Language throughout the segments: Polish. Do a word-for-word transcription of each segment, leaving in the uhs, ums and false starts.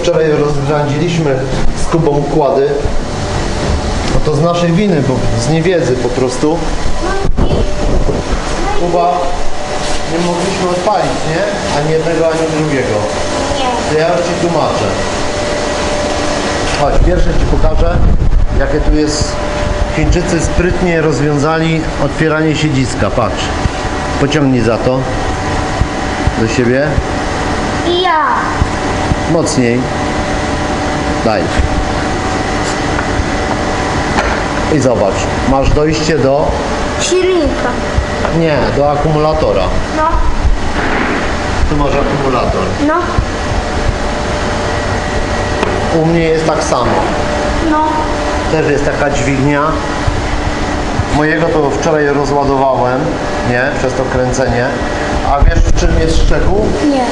wczoraj rozgradziliśmy z Kubą układy, no to z naszej winy, bo z niewiedzy po prostu. Kuba, nie mogliśmy odpalić, nie? Ani jednego, ani drugiego. To ja już Ci tłumaczę. Chodź, pierwsze Ci pokażę, jakie tu jest. Chińczycy sprytnie rozwiązali otwieranie siedziska. Patrz, pociągnij za to do siebie. I ja. Mocniej. Daj. I zobacz, masz dojście do... Silnika. Nie, do akumulatora. No. Tu masz akumulator. No. U mnie jest tak samo. No. Też jest taka dźwignia. Mojego to wczoraj rozładowałem, nie? Przez to kręcenie. A wiesz, w czym jest szczegół? Nie.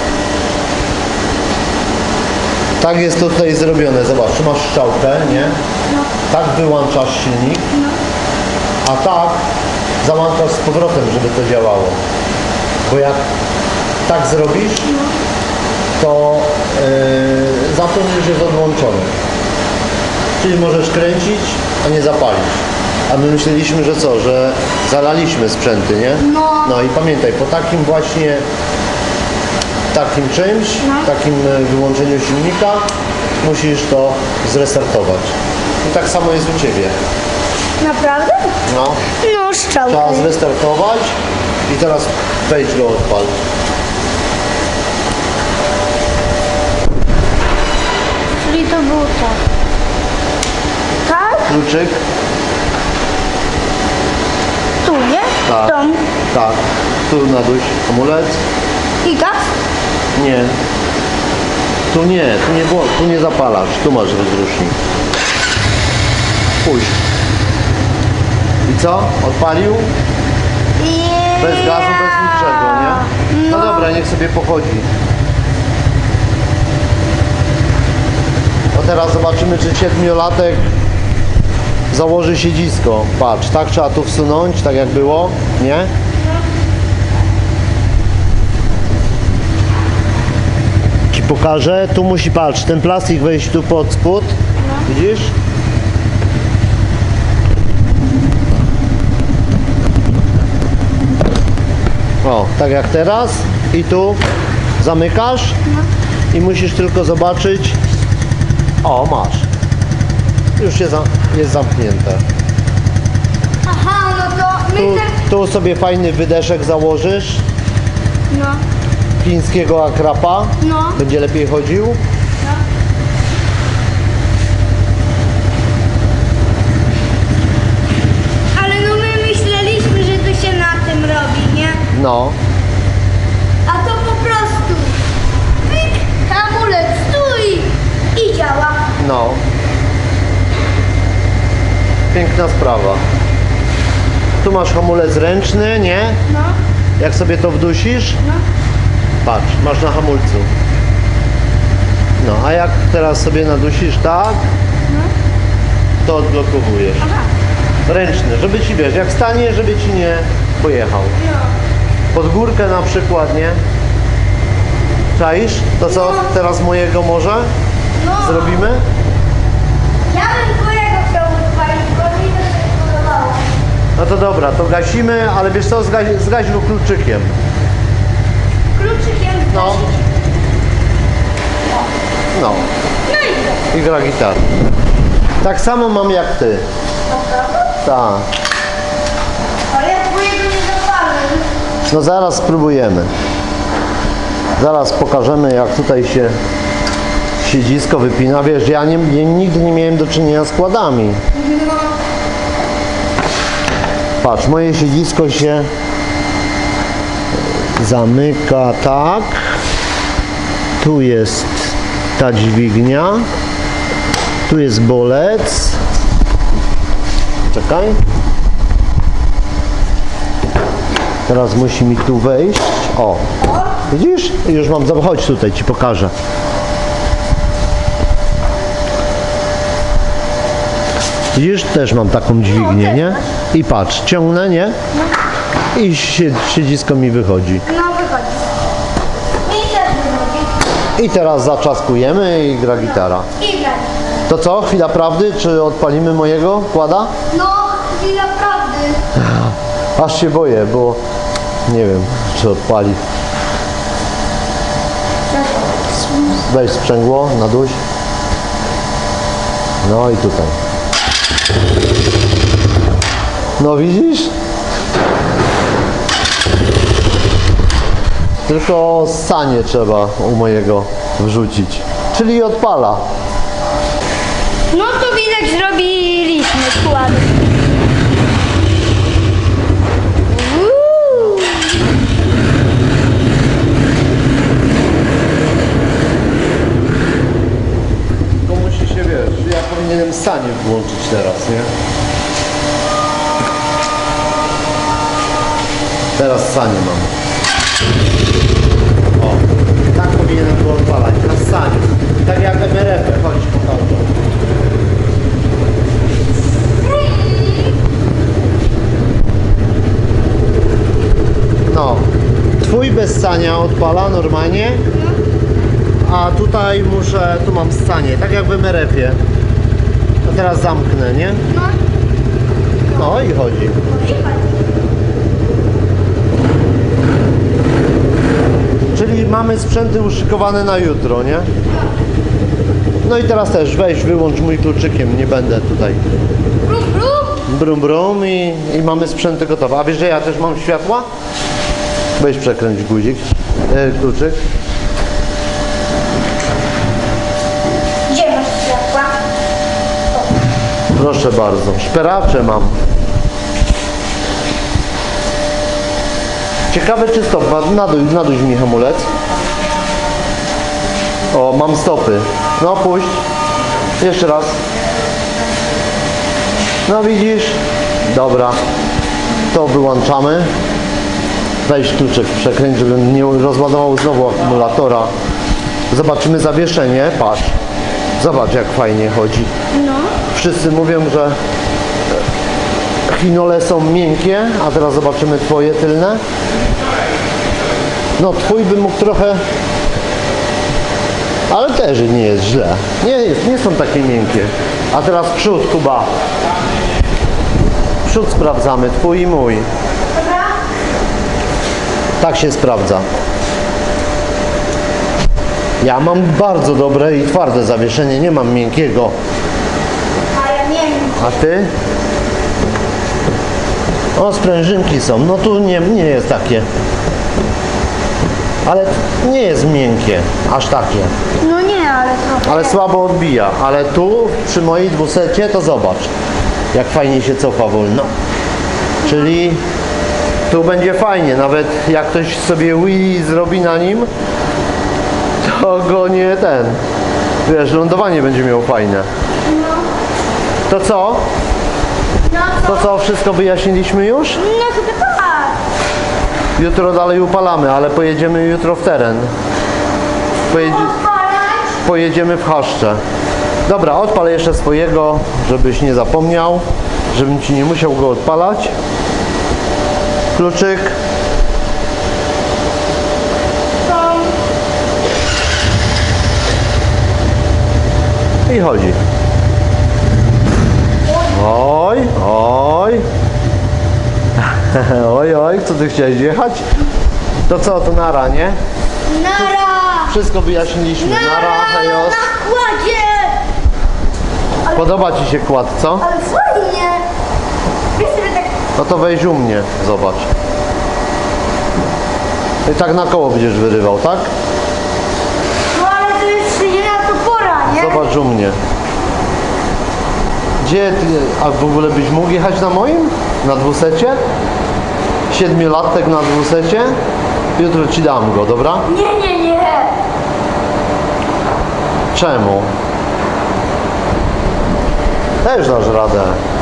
Tak jest to tutaj zrobione. Zobacz, tu masz strzałkę, nie? No. Tak wyłączasz silnik, No. a tak załączasz z powrotem, żeby to działało. Bo jak tak zrobisz, to yy, zaton już jest odłączony. Czyli możesz kręcić, a nie zapalić. A my myśleliśmy, że co, że zalaliśmy sprzęty, nie? No. No i pamiętaj, po takim właśnie takim czymś, No. takim wyłączeniu silnika musisz to zrestartować. I tak samo jest u Ciebie. Naprawdę? No. No, strzałkę. Trzeba zrestartować i teraz wejdź go odpal. Czyli to było tak. Tak? Kluczyk. Tu, nie? Tak. Tam. Tak. Tu naduś hamulec. I gaz? Nie. Tu nie, tu nie było, tu nie zapalasz. Tu masz rozrusznik. Puść. I co? Odpalił? I... Bez gazu, bez niczego, nie? No No. dobra, niech sobie pochodzi. No teraz zobaczymy, czy siedmiolatek założy siedzisko. Patrz, tak trzeba tu wsunąć, tak jak było, nie? Ci pokażę. Tu musi, patrz, ten plastik wejść tu pod spód. Widzisz? O, tak jak teraz. I tu zamykasz i musisz tylko zobaczyć. O, masz. Już jest, jest zamknięte. Aha, no to Tu, my tak... tu sobie fajny wydeszek założysz. No. Chińskiego akrapa. No. Będzie lepiej chodził. Ale no my myśleliśmy, że to się na tym robi, nie? No. A to po prostu pyk, hamulec, stój i działa. No. Piękna sprawa. Tu masz hamulec ręczny, nie? No, Jak sobie to wdusisz, no. patrz, masz na hamulcu. No, a jak teraz sobie nadusisz tak, to odblokowujesz. Aha. Ręczny, żeby ci, wiesz, jak stanie, żeby ci nie pojechał. No. Pod górkę na przykład, nie? Czaisz? To co No. teraz mojego może No. zrobimy? Ja bym twojego chciał odpalić, bo mi to się podobało. No to dobra, to gasimy, ale wiesz co, zgaś, zgaś go kluczykiem. Kluczykiem No. zgasić. No. No i co? I gra gitarę. Tak samo mam jak ty. Naprawdę? Tak. Ale ja twojego nie zapalę. No zaraz spróbujemy. Zaraz pokażemy, jak tutaj się siedzisko wypina. Wiesz, ja nie, nie, nigdy nie miałem do czynienia z kładami. No. Patrz, moje siedzisko się zamyka tak. Tu jest ta dźwignia. Tu jest bolec. Czekaj. Teraz musi mi tu wejść. O, widzisz? Już mam, chodź tutaj, ci pokażę. Widzisz? Też mam taką dźwignię, nie? I patrz, ciągnę, nie? I siedzisko mi wychodzi. No wychodzi. I też wychodzi. I teraz zaczaskujemy i gra gitara. I grać. To co? Chwila prawdy? Czy odpalimy mojego kłada? No, chwila prawdy. Aż się boję, bo nie wiem, czy odpali. Weź sprzęgło na duś. No i tutaj. No widzisz? Tylko sanie trzeba u mojego wrzucić. Czyli odpala. No to widać zrobiliśmy kład. Uuu. Tylko musi się, wiesz, ja powinienem sanie włączyć teraz, nie? Teraz sanie mam. O, tak powinienem było odpalać, teraz sanie. Tak jak M R F, chodź pokażę. No, twój bez sania odpala normalnie, a tutaj muszę, tu mam sanie, tak jak w M R F-ie. To teraz zamknę, nie? No, No i chodzi. Czyli mamy sprzęty uszykowane na jutro, nie? No i teraz też weź, wyłącz mój kluczykiem, nie będę tutaj. brum, brum. Brum brum i, i mamy sprzęty gotowe. A wiesz, że ja też mam światła? Weź przekręć guzik, e, kluczyk. Gdzie masz światła? Proszę bardzo, szperacze mam. Ciekawe czy stop, naduj, naduś mi hamulec. O, mam stopy. No puść. Jeszcze raz. No widzisz? Dobra. To wyłączamy. Weź kluczyk, przekręć, żeby nie rozładował znowu akumulatora. Zobaczymy zawieszenie. Patrz. Zobacz jak fajnie chodzi. No. Wszyscy mówią, że chinole są miękkie, a teraz zobaczymy twoje tylne. No twój by mógł trochę, ale też nie jest źle. Nie, jest, nie są takie miękkie. A teraz przód, Kuba. Przód sprawdzamy, twój i mój. Dobra? Tak się sprawdza. Ja mam bardzo dobre i twarde zawieszenie, nie mam miękkiego. A ja nie wiem. A ty? O, sprężynki są. No tu nie, nie jest takie. Ale nie jest miękkie, aż takie. No nie, ale trochę. Ale słabo odbija. Ale tu przy mojej dwusecie to zobacz, jak fajnie się cofa wolno. Czyli tu będzie fajnie. Nawet jak ktoś sobie Wii zrobi na nim, to go nie ten. Wiesz, lądowanie będzie miał fajne. No. To co? No co? To co, wszystko wyjaśniliśmy już? No to tak. Jutro dalej upalamy, ale pojedziemy jutro w teren. Pojedzie, Odpalać. pojedziemy w Chaszcze. Dobra, odpal jeszcze swojego, żebyś nie zapomniał, żebym ci nie musiał go odpalać. Kluczyk. I chodzi. Oj, oj. Oj, oj, co ty chciałeś jechać? To co, to nara, nie? Nara! Wszystko wyjaśniliśmy. Nara, Nara hejos. na kładzie! Podoba ci się kład, co? Ale fajnie! Wiesz sobie tak... No to weź u mnie, zobacz. I tak na koło będziesz wyrywał, tak? No ale to jest nie na to pora, nie? Zobacz u mnie. Gdzie ty, a w ogóle byś mógł jechać na moim? Na dwusecie? Siedmiolatek na dwusecie? Jutro ci dam go, dobra? Nie, nie, nie! Czemu? Też dasz radę.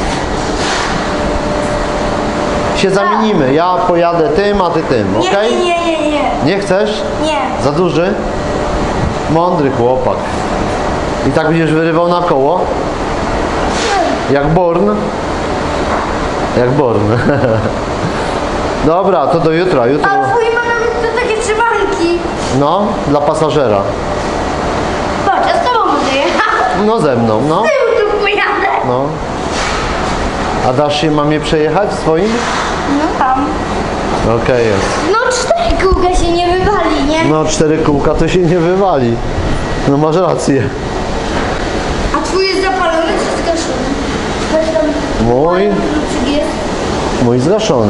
Się zamienimy. Ja pojadę tym, a ty tym, Nie, ok? nie, nie, nie, nie. Nie chcesz? Nie. Za duży? Mądry chłopak. I tak będziesz wyrywał na koło? Jak Born? Jak Born. Dobra, to do jutra. Jutro. A twój ma nawet to takie trzymanki. No, dla pasażera. no ze mną, no. Z tyłu tu pojadę. No. A dasz się mamie przejechać swoim? No tam. Okej, jest. No cztery kółka się nie wywali, nie? No cztery kółka to się nie wywali. No masz rację. A twój jest zapalony czy zgaszony? Weź tam. Mój? Kluczyk jest. Mój zgaszony.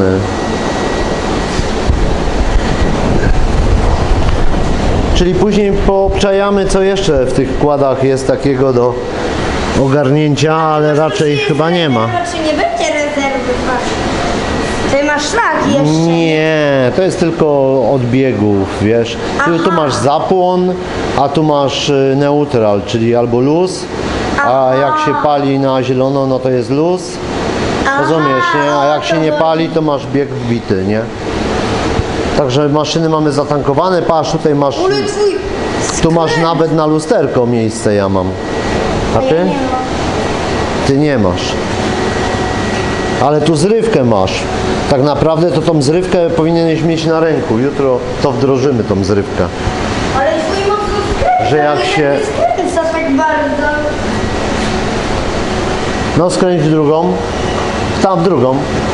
Czyli później poobczajamy, co jeszcze w tych kładach jest takiego do ogarnięcia, ale raczej chyba nie ma. Raczej nie będzie rezerwy, patrz. Ty masz szlak jeszcze. Nie, to jest tylko od biegów, wiesz. Tu, tu Aha. masz zapłon, a tu masz y, neutral, czyli albo luz, a Aha. jak się pali na zielono, no to jest luz. Rozumiesz, nie? A jak się nie pali, to masz bieg wbity, nie? Także maszyny mamy zatankowane, patrz, tutaj masz, Ale twój tu masz nawet na lusterko miejsce, ja mam. A ja ty? nie mam. Ty nie masz. Ale tu zrywkę masz. Tak naprawdę to tą zrywkę powinieneś mieć na ręku. Jutro to wdrożymy, tą zrywkę. Ale twój mocno skręca. Że jak nie się- skręca tak bardzo. No skręć w drugą. Tam w drugą.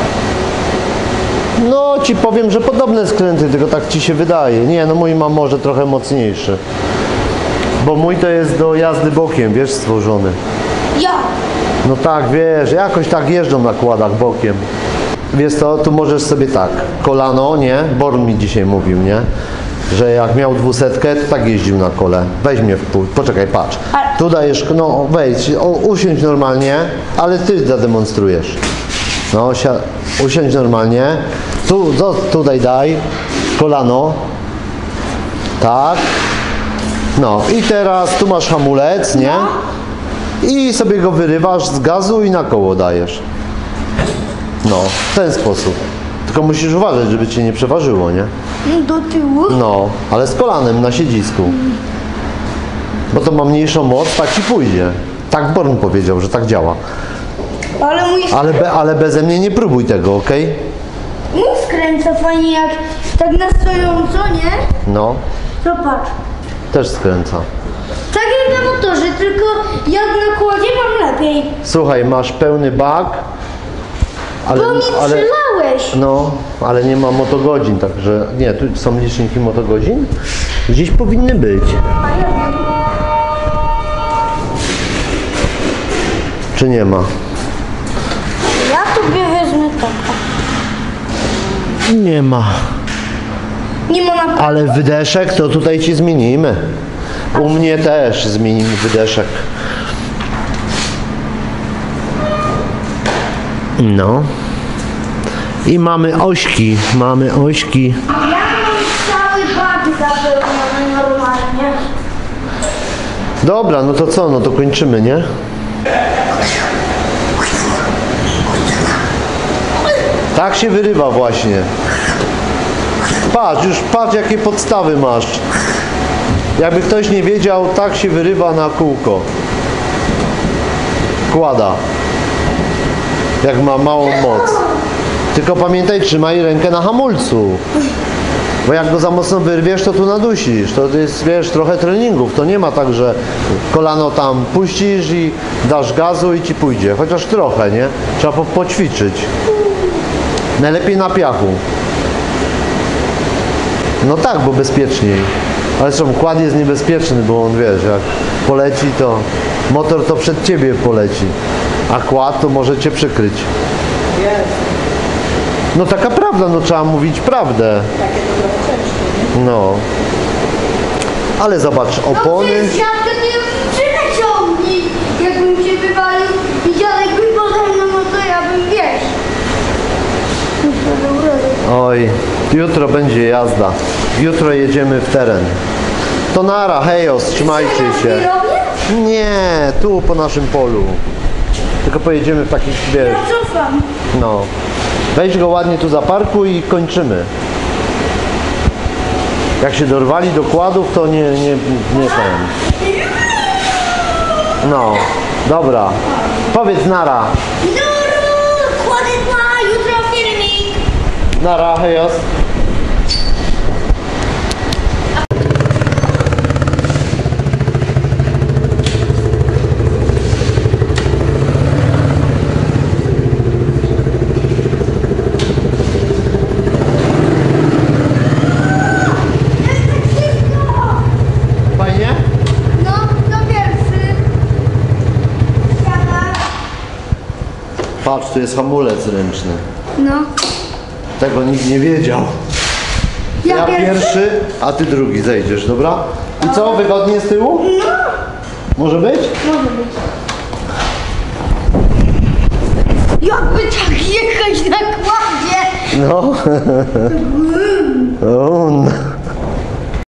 No ci powiem, że podobne skręty, tylko tak ci się wydaje. Nie, no mój ma może trochę mocniejszy. Bo mój to jest do jazdy bokiem, wiesz, stworzony. Ja. No tak, wiesz, jakoś tak jeżdżą na kładach bokiem. Wiesz co, tu możesz sobie tak, kolano, nie? Born mi dzisiaj mówił, nie? Że jak miał dwusetkę, to tak jeździł na kole. Weź mnie w pół, poczekaj, patrz. Tu dajesz, no wejdź, o, usiądź normalnie, ale ty zademonstrujesz. No, sia- usiądź normalnie. Tu, do, tutaj daj, kolano. Tak. No i teraz tu masz hamulec, nie? I sobie go wyrywasz z gazu i na koło dajesz. No, w ten sposób. Tylko musisz uważać, żeby cię nie przeważyło, nie? Do tyłu. No, ale z kolanem na siedzisku. Bo to ma mniejszą moc, tak ci pójdzie. Tak Born powiedział, że tak działa. Ale mój, Ale, be, ale beze mnie nie próbuj tego, ok? mój skręca fajnie jak tak na stojąco, nie? No, Zobacz. też skręca. Tak jak na motorze, tylko jak na kładzie mam lepiej. Słuchaj, masz pełny bak, ale, Bo mi ale, przelałeś. no, ale nie ma motogodzin, także nie, tu są liczniki motogodzin. Gdzieś powinny być. Czy nie ma? Ja tobie wezmę taką. Nie ma. Nie ma na Ale wydeszek to tutaj ci zmienimy. U mnie też zmienimy wydeszek. No. I mamy ośki, mamy ośki. Ja mam cały bak zapełniony normalnie. Dobra, no to co, no to kończymy, nie? Tak się wyrywa właśnie. Patrz, już patrz jakie podstawy masz. Jakby ktoś nie wiedział, tak się wyrywa na kółko. Kłada. Jak ma małą moc. Tylko pamiętaj, trzymaj rękę na hamulcu. Bo jak go za mocno wyrwiesz, to tu nadusisz. To jest, wiesz, trochę treningów. To nie ma tak, że kolano tam puścisz i dasz gazu i ci pójdzie. Chociaż trochę, nie? Trzeba po poćwiczyć. Najlepiej na piachu. No tak, bo bezpieczniej. Ale zresztą kład jest niebezpieczny, bo on, wiesz, jak poleci, to motor to przed ciebie poleci. A kład to może cię przykryć. No taka prawda, no trzeba mówić prawdę. Takie to trochę ciężkie, nie? No. Ale zobacz, No opony. przecież dziadka nie przyleciał mi, jakbym się wywalił i dziadek by pode mną, no to ja bym, wiesz. Oj, jutro będzie jazda. Jutro jedziemy w teren. To nara, hejos, trzymajcie się. Robię? Nie, tu po naszym polu. Tylko pojedziemy w takich, wiesz, Ja cofam. no. Weź go ładnie tu zaparkuj i kończymy. Jak się dorwali do kładów, to nie, nie, nie ten. No, dobra. Powiedz nara. No, kładę ma jutro filmik. Nara, hejos. Patrz, tu jest hamulec ręczny. No. Tego nikt nie wiedział. Ja Ja pierwszy? pierwszy, a ty drugi zejdziesz, dobra? I co, wygodnie z tyłu? No. Może być? Może być. Jakby tak jechać na kładzie. No. O, no.